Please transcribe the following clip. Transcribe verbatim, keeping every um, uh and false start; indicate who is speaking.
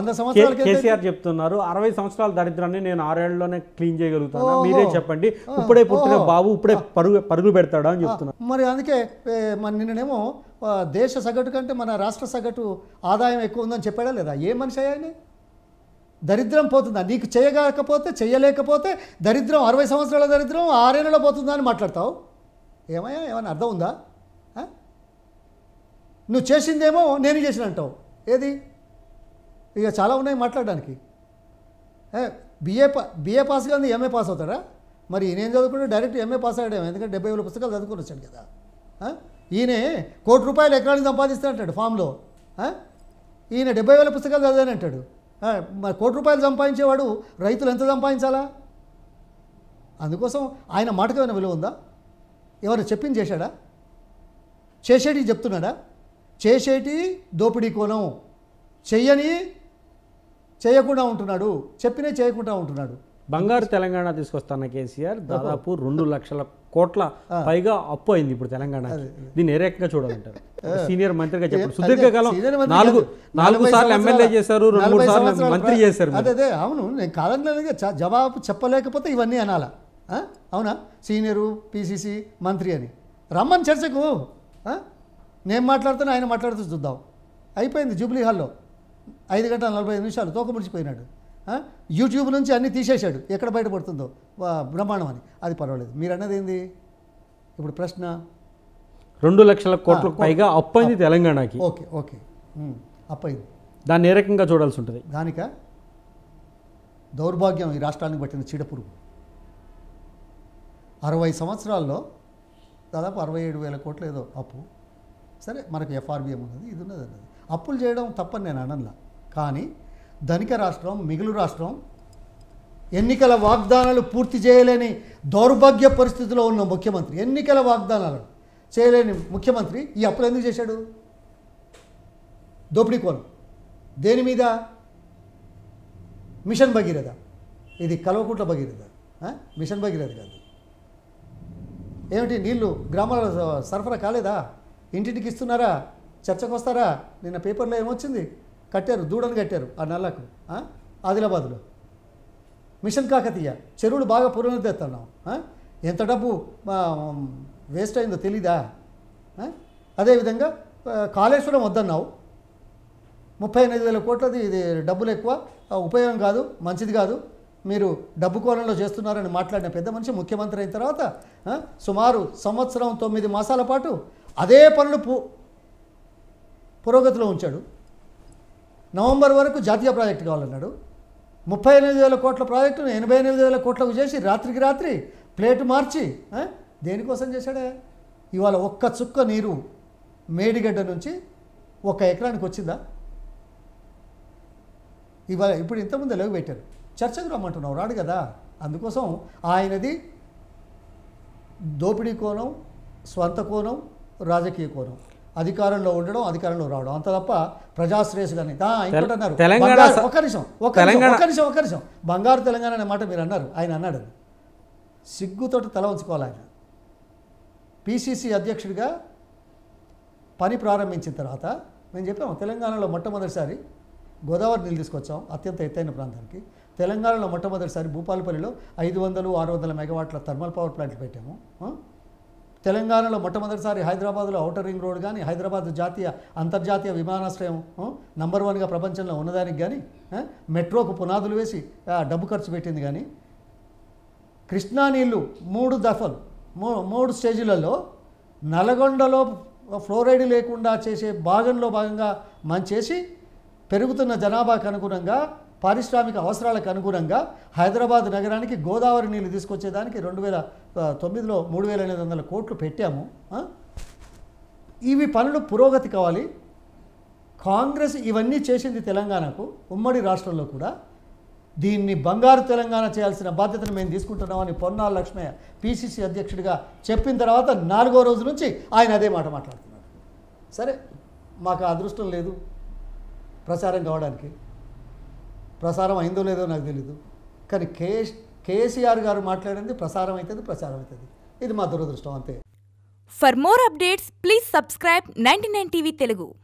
Speaker 1: వంద సంవత్సరాల
Speaker 2: కేసీఆర్ చెప్తున్నారు అరవై సంవత్సరాల దరిద్రాన్ని నేను ఆరేళ్లలోనే క్లీన్ చేయగలుగుతాను, మీరే చెప్పండి, ఇప్పుడే పుట్టిన బాబు ఇప్పుడే పరుగు పరుగులు పెడతాడా అని చెప్తున్నారు.
Speaker 1: మరి అందుకే మన నిన్ననేమో దేశ సగటు కంటే మన రాష్ట్ర సగటు ఆదాయం ఎక్కువ ఉందని చెప్పాడా లేదా? ఏ మనిషి అయ్యాని? దరిద్రం పోతుందా? నీకు చేయలేకపోతే చేయలేకపోతే దరిద్రం అరవై సంవత్సరాల దరిద్రం ఆరేళ్ళలో పోతుందా అని మాట్లాడతావు? ఏమయ్యా, ఏమైనా అర్థం ఉందా? నువ్వు చేసిందేమో నేను చేసిన అంటావు. ఏది? ఇక చాలా ఉన్నాయి మాట్లాడడానికి. బిఏ పా బిఏ పాస్ కానీ ఎంఏ పాస్ అవుతాడా? మరి నేను చదువుకుంటే డైరెక్ట్ ఎంఏ పాస్ అయ్యాడేమో, ఎందుకంటే డెబ్బై వేల పుస్తకాలు చదువుకుని వచ్చాడు కదా. ఈయన కోటి రూపాయలు ఎకరానికి సంపాదిస్తానంటాడు ఫామ్లో. ఈయన డెబ్బై వేల పుస్తకాలు చదివాని అంటాడు. మరి కోటి రూపాయలు సంపాదించేవాడు రైతులు ఎంత సంపాదించాలా? అందుకోసం ఆయన మాటకు ఏమైనా విలువ ఉందా? ఎవరు చెప్పింది చేశాడా? చేసేటి చెప్తున్నాడా? చేసేటి దోపిడీ కోణం, చెయ్యని చేయకుండా ఉంటున్నాడు, చెప్పినే చేయకుండా ఉంటున్నాడు.
Speaker 2: బంగారు తెలంగాణ తీసుకొస్తాన కేసీఆర్ దాదాపు రెండు లక్షల కోట్ల పైగా అప్పు అయింది ఇప్పుడు తెలంగాణ. దీన్ని ఏ రకంగా చూడాలంటారు? సీనియర్ మంత్రిగా చెప్పారు, సుదీర్ఘకాలం నాలుగు నాలుగు సార్లు ఎమ్మెల్యే చేశారు, రెండు మూడు సార్లు మంత్రి చేశారు.
Speaker 1: అదే అదే అవును, నేను కాదనలేదుగా, జవాబు చెప్పలేకపోతే ఇవన్నీ అనాలా? అవునా? సీనియరు, పీసీసీ మంత్రి అని రమ్మని చర్చకు. నేను మాట్లాడుతాను, ఆయన మాట్లాడుతూ చూద్దాం. అయిపోయింది జూబ్లీ హాల్లో ఐదు గంటల నలభై ఐదు నిమిషాలు తోక ముడిచిపోయినాడు. యూట్యూబ్ నుంచి అన్నీ తీసేశాడు, ఎక్కడ బయటపడుతుందో బ్రహ్మాండం అని. అది పర్వాలేదు. మీరు అన్నది ఏంది ఇప్పుడు ప్రశ్న?
Speaker 2: రెండు లక్షల కోట్లకు పైగా అప్పు అయింది తెలంగాణకి.
Speaker 1: ఓకే ఓకే అప్పు అయింది.
Speaker 2: దాన్ని ఏ రకంగా చూడాల్సి ఉంటుంది?
Speaker 1: దానిక దౌర్భాగ్యం ఈ రాష్ట్రానికి పట్టిన చీడపురుగు. అరవై సంవత్సరాల్లో దాదాపు అరవై ఏడు వేల కోట్లు ఏదో అప్పు. సరే, మనకు ఎఫ్ఆర్బిఎం ఉన్నది, ఇది ఉన్నది అన్నది. అప్పులు చేయడం తప్పని నేను అనలా. కానీ ధనిక రాష్ట్రం, మిగులు రాష్ట్రం, ఎన్నికల వాగ్దానాలు పూర్తి చేయలేని దౌర్భాగ్య పరిస్థితిలో ఉన్న ముఖ్యమంత్రి, ఎన్నికల వాగ్దానాలు చేయలేని ముఖ్యమంత్రి ఈ అప్పులు ఎందుకు చేశాడు? దోపిడీ కోణం. దేని మీద? మిషన్ భగీరథ. ఇది కల్వకుంట్ల భగీరథ, మిషన్ భగీరథ కాదు. ఏమిటి, నీళ్లు గ్రామాలలో సరఫరా కాలేదా? ఇంటింటికి ఇస్తున్నారా? చర్చకు వస్తారా? నిన్న పేపర్లో ఏమొచ్చింది? కట్టారు, దూడను కట్టారు ఆ నల్లకు ఆదిలాబాద్లో. మిషన్ కాకతీయ చెరువులు బాగా పునరుద్ధరిస్తున్నాం. ఎంత డబ్బు వేస్ట్ అయిందో తెలీదా? అదేవిధంగా కాళేశ్వరం వద్దన్నావు, ముప్పై ఎనిమిది వేల కోట్లది, ఇది డబ్బులు ఎక్కువ, ఉపయోగం కాదు, మంచిది కాదు, మీరు డబ్బు కోణంలో చేస్తున్నారని మాట్లాడిన పెద్ద మనిషి ముఖ్యమంత్రి అయిన తర్వాత సుమారు సంవత్సరం తొమ్మిది మాసాల పాటు అదే పనులు పు పురోగతిలో ఉంచాడు. నవంబర్ వరకు జాతీయ ప్రాజెక్టు కావాలన్నాడు. ముప్పై ఎనిమిది వేల కోట్ల ప్రాజెక్టును ఎనభై ఎనిమిది వేల కోట్లకు చేసి రాత్రికి రాత్రి ప్లేటు మార్చి దేనికోసం చేశాడే? ఇవాళ ఒక్క చుక్క నీరు మేడిగడ్డ నుంచి ఒక ఎకరానికి వచ్చిందా? ఇవాళ ఇప్పుడు ఇంతకుముందు ఎలాగ పెట్టారు, చర్చకు రమ్మంటున్నావు, రాడు కదా. అందుకోసం ఆయనది దోపిడీ కోణం, స్వంత కోణం, రాజకీయ కోణం, అధికారంలో ఉండడం, అధికారంలో రావడం, అంత తప్ప ప్రజాశ్రేయస్ కానీ. ఇంకోటి అన్నారు, ఒక నిమిషం ఒక నిమిషం ఒక నిమిషం బంగారు తెలంగాణ అనే మాట మీరు అన్నారు, ఆయన అన్నాడు. సిగ్గుతోటి తల ఉంచుకోవాలి. ఆయన పిసిసి అధ్యక్షుడిగా పని ప్రారంభించిన తర్వాత మేము చెప్పాము, తెలంగాణలో మొట్టమొదటిసారి గోదావరి నీళ్ళు తీసుకొచ్చాం అత్యంత ఎత్తైన ప్రాంతానికి. తెలంగాణలో మొట్టమొదటిసారి భూపాలపల్లిలో ఐదు వందలు ఆరు వందల మెగావాట్ల థర్మల్ పవర్ ప్లాంట్లు పెట్టాము. తెలంగాణలో మొట్టమొదటిసారి హైదరాబాద్లో ఔటర్ రింగ్ రోడ్ కానీ, హైదరాబాద్ జాతీయ అంతర్జాతీయ విమానాశ్రయం నంబర్ వన్గా ప్రపంచంలో ఉన్నదానికి కానీ, మెట్రోకు పునాదులు వేసి డబ్బు ఖర్చు పెట్టింది కానీ, కృష్ణా నీళ్లు మూడు దఫలు మూడు స్టేజీలలో నల్గొండలో ఫ్లోరైడ్ లేకుండా చేసే భాగంలో భాగంగా మనం చేసి పెరుగుతున్న జనాభాకు అనుగుణంగా, పారిశ్రామిక అవసరాలకు అనుగుణంగా హైదరాబాద్ నగరానికి గోదావరి నీళ్ళు తీసుకొచ్చేదానికి రెండు వేల తొమ్మిదిలో మూడు వేల ఎనిమిది వందల కోట్లు పెట్టాము. ఇవి పనులు పురోగతి కావాలి. కాంగ్రెస్ ఇవన్నీ చేసింది తెలంగాణకు, ఉమ్మడి రాష్ట్రంలో కూడా. దీన్ని బంగారు తెలంగాణ చేయాల్సిన బాధ్యతను మేము తీసుకుంటున్నామని పొన్నాల లక్ష్మయ్య పిసిసి అధ్యక్షుడిగా చెప్పిన తర్వాత నాలుగో రోజు నుంచి ఆయన అదే మాట మాట్లాడుతున్నారు. సరే, మాకు అదృష్టం లేదు ప్రచారం కావడానికి. ప్రసారం అయిందో లేదో నాకు తెలీదు, కానీ కే కేసీఆర్ గారు మాట్లాడింది ప్రసారం అవుతుంది, ప్రచారం అవుతుంది. ఇది మా దురదృష్టం అంతే.
Speaker 3: For more updates please subscribe ninety nine TV Telugu.